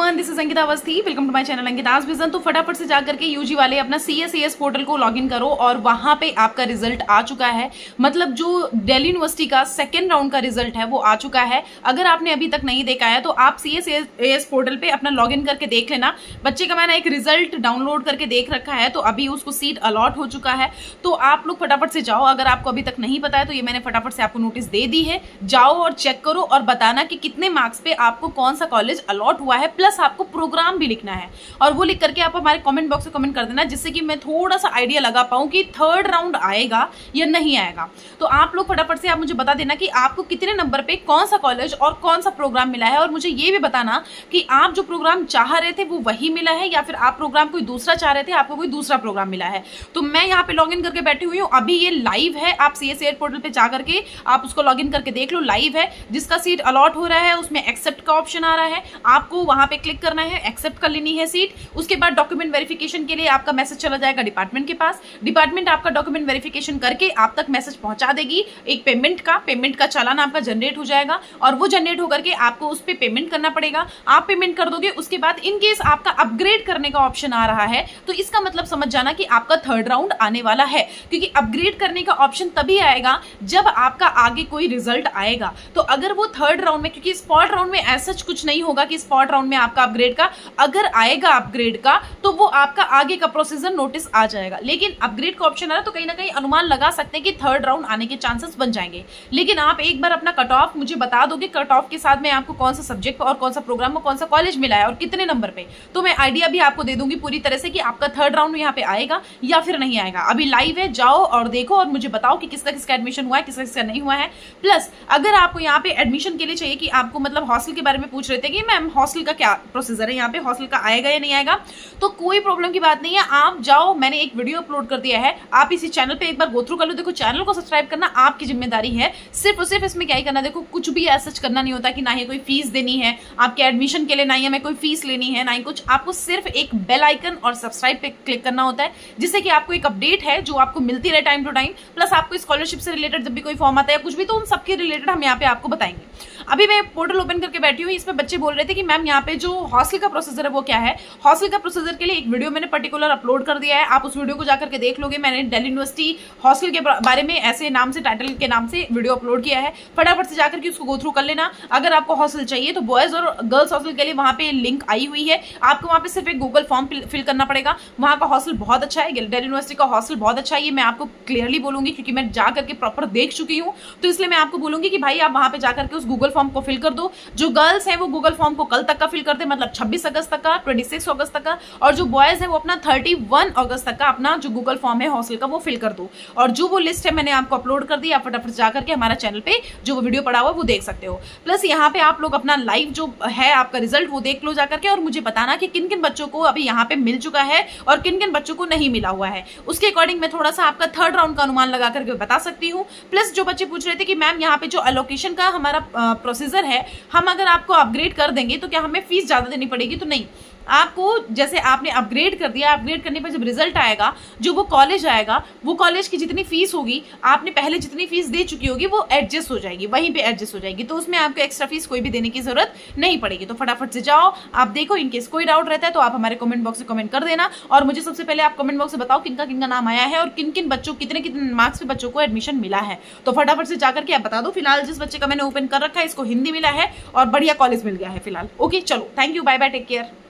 Everyone, this is Ankita Awasthi. Welcome to my channel Ankita's vision. तो फटाफट से जाकर के यूजी वाले अपना CSAS पोर्टल को लॉगिन करो और वहां पे आपका रिजल्ट आ चुका है। मतलब जो दिल्ली यूनिवर्सिटी का सेकेंड राउंड का रिजल्ट है वो आ चुका है। अगर आपने अभी तक नहीं देखा है तो आप CSAS पोर्टल पे अपना लॉगिन करके देख लेना। बच्चे का मैंने एक रिजल्ट डाउनलोड करके देख रखा है, तो अभी उसको सीट अलॉट हो चुका है। तो आप लोग फटाफट से जाओ। अगर आपको अभी तक नहीं पता है तो ये मैंने फटाफट से आपको नोटिस दे दी है। जाओ और चेक करो और बताना कि कितने मार्क्स पे आपको कौन सा कॉलेज अलॉट हुआ है, प्लस आपको प्रोग्राम भी लिखना है। और वो लिख करके आप हमारे कमेंट बॉक्स में कमेंट कर देना, जिससे कि मैं थोड़ा सा आइडिया लगा पाऊं कि थर्ड राउंड आएगा या नहीं आएगा। तो आप लोग फटाफट से आप मुझे बता देना कि आपको कितने नंबर पे कौन सा कॉलेज और कौन सा प्रोग्राम मिला है। और मुझे ये भी बताना कि आप जो प्रोग्राम चाह रहे थे वो वही मिला है या फिर आप प्रोग्राम कोई दूसरा चाह रहे थे, आपको कोई दूसरा प्रोग्राम मिला है। तो मैं यहाँ पे लॉग इन करके बैठी हुई हूँ। अभी ये लाइव है, आप CSAS पोर्टल पे जा करके आप उसको लॉग इन करके देख लो। लाइव है, जिसका सीट अलॉट हो रहा है उसमें एक्सेप्ट का ऑप्शन आ रहा है। आपको वहां पे क्लिक करना है, एक्सेप्ट कर लेनी है सीट। उसके बाद डॉक्यूमेंट वेरिफिकेशन के लिए आपका मैसेज चला जाएगा डिपार्टमेंट के पास। डिपार्टमेंट आपका डॉक्यूमेंट वेरिफिकेशन करके आप तक मैसेज पहुंचा देगी एक पेमेंट का चालान आपका जनरेट हो जाएगा और वो जनरेट होकर के आपको उस पर पेमेंट करना पड़ेगा। आप पेमेंट कर दोगे, उसके बाद इन केस आपका अपग्रेड करने का ऑप्शन आ रहा है तो इसका मतलब समझ जाना कि आपका थर्ड राउंड आने वाला है। क्योंकि अपग्रेड करने का ऑप्शन तभी आएगा जब आपका आगे कोई रिजल्ट आएगा। तो अगर वो थर्ड राउंड में, क्योंकि स्पॉट राउंड में ऐसा कुछ नहीं होगा कि स्पॉट राउंड में आपका अपग्रेड का, अगर आएगा अपग्रेड का तो वो आपका आगे का प्रोसीजर नोटिस आ जाएगा। लेकिन अपग्रेड का ऑप्शन आ रहा है तो कहीं ना कहीं अनुमान लगा सकते हैं कि थर्ड राउंड आने के चांसेस बन जाएंगे। लेकिन आप एक बार अपना कट ऑफ मुझे बता दोगे, कट ऑफ के साथ में आपको कौन सा सब्जेक्ट और कौन सा प्रोग्राम और कौन सा कॉलेज मिला है और कितने नंबर पे, तो मैं आइडिया भी आपको दे दूंगी पूरी तरह से कि आपका थर्ड राउंड यहाँ पे आएगा या फिर नहीं आएगा। अभी लाइव है, जाओ और देखो और मुझे बताओ कि किसका किसका एडमिशन हुआ है, किसका किसका नहीं हुआ है। प्लस अगर आपको यहाँ पे एडमिशन के लिए चाहिए कि आपको मतलब हॉस्टल के बारे में पूछ रहे थे कि मैम हॉस्टल का क्या प्रोसीजर है, यहाँ पे हॉस्टल का आएगा या नहीं आएगा, तो कोई प्रॉब्लम की बात नहीं है। आप जाओ, मैंने एक वीडियो अपलोड कर दिया है, आप इसी चैनल पे एक बार गो थ्रू कर लो। देखो, चैनल को सब्सक्राइब करना आपकी जिम्मेदारी है, सिर्फ और सिर्फ इसमें क्या ही करना। देखो, कुछ भी ऐसा करना नहीं होता कि ना ही कोई फीस देनी है आपके एडमिशन के लिए, ना ही हमें कोई फीस लेनी है, ना ही कुछ। आपको सिर्फ एक बेल आइकन और सब्सक्राइब पे क्लिक करना होता है, जिससे कि आपको एक अपडेट है जो आपको मिलती रहे टाइम टू टाइम। प्लस आपको स्कॉलरशिप से रिलेटेड जब भी कोई फॉर्म आता है या कुछ भी, तो उन सबके रिलेटेड हम यहाँ पे आपको बताएंगे। अभी मैं पोर्टल ओपन करके बैठी हूँ, इसमें बच्चे बोल रहे थे कि मैम यहाँ पे जो हॉस्टल का प्रोसीजर है वो क्या है। हॉस्टल का प्रोसीजर के लिए एक वीडियो मैंने पर्टिकुलर अपलोड कर दिया है, आप उस वीडियो को जाकर के देख लोगे। मैंने दिल्ली यूनिवर्सिटी हॉस्टल के बारे में ऐसे नाम से, टाइटल के नाम से वीडियो अपलोड किया है। फटाफट से जाकर के उसको गो थ्रू कर लेना। अगर आपको हॉस्टल चाहिए तो बॉयज और गर्ल्स हॉस्टल के लिए वहां पे लिंक आई हुई है। आपको वहां पे सिर्फ एक गूगल फॉर्म फिल करना पड़ेगा। वहां का हॉस्टल बहुत अच्छा है, दिल्ली यूनिवर्सिटी का हॉस्टल बहुत अच्छा है, ये मैं आपको क्लियरली बोलूंगी क्योंकि मैं जाकर के प्रॉपर देख चुकी हूँ। तो इसलिए मैं आपको बोलूंगी कि भाई आप वहां पे जाकर के उस गूगल फॉर्म को फिल कर दो। जो गर्ल्स हैं वो गूगल फॉर्म को कल तक का फिल कर दे, मतलब 26 अगस्त तक का, 26 अगस्त तक का। और जो बॉयज है वो अपना 31 अगस्त तक का अपना जो गूगल फॉर्म है हॉस्टल का वो फिल कर दो। और जो वो लिस्ट है मैंने आपको अपलोड कर दी, आप फटाफट जाकर के हमारा चैनल पे जो वो वीडियो पड़ा हुआ है वो देख सकते हो। प्लस यहाँ पे आप लोग अपना लाइव जो है आपका रिजल्ट वो देख लो जाकर के, और मुझे बताना कि किन किन बच्चों को अभी यहाँ पे मिल चुका है और किन किन बच्चों को नहीं मिला हुआ है। उसके अकॉर्डिंग मैं थोड़ा सा आपका थर्ड राउंड का अनुमान लगा करके बता सकती हूँ। प्लस जो बच्चे पूछ रहे थे कि मैम यहाँ पे जो एलोकेशन का हमारा प्रोसीजर है, हम अगर आपको अपग्रेड कर देंगे तो क्या हमें फीस ज्यादा देनी पड़ेगी, तो नहीं। आपको जैसे आपने अपग्रेड कर दिया, अपग्रेड करने पर जब रिजल्ट आएगा, जो वो कॉलेज आएगा, वो कॉलेज की जितनी फीस होगी, आपने पहले जितनी फीस दे चुकी होगी वो एडजस्ट हो जाएगी, वहीं पे एडजस्ट हो जाएगी। तो उसमें आपको एक्स्ट्रा फीस कोई भी देने की जरूरत नहीं पड़ेगी। तो फटाफट से जाओ, आप देखो। इनकेस कोई डाउट रहता है तो आप हमारे कमेंट बॉक्स में कमेंट कर देना। और मुझे सबसे पहले आप कमेंट बॉक्स में बताओ किनका किनका नाम आया है और किन किन बच्चों, कितने कितने मार्क्स पे बच्चों को एडमिशन मिला है। तो फटाफट से जाकर के आप बता दो। फिलहाल जिस बच्चे का मैंने ओपन कर रखा है इसको हिंदी मिला है और बढ़िया कॉलेज मिल गया है फिलहाल। ओके, चलो, thank you, bye bye, take care.